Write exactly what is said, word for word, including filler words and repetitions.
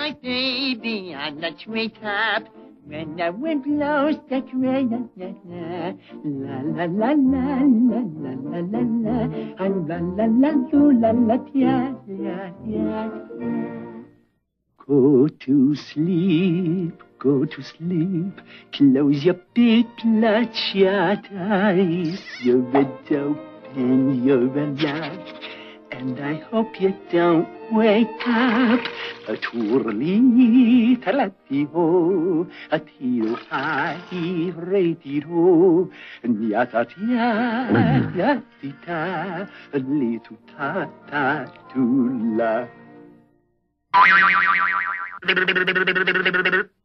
my baby on the treetop. When the wind blows that rain, la la la la la la la la la la, and la la la la la la la la. Go to sleep, go to sleep. Close your big bloodshot eyes. You're a dope and you're alive. And I hope you don't wake up. A twirly talati-ho, a tio-hi, re-ti-ho, nyata-tia-ya-ti-ta, a little-ta-ta-tula.